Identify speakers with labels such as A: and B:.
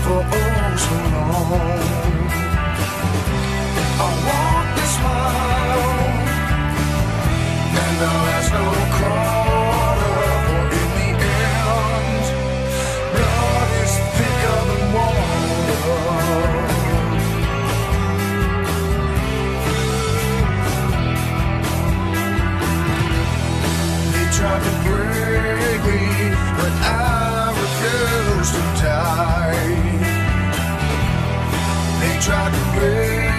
A: for oh so long. I walked this mile, and the last no quarter, for in the end, blood is thicker than water. They tried to break me, but I refused to die. They tried to break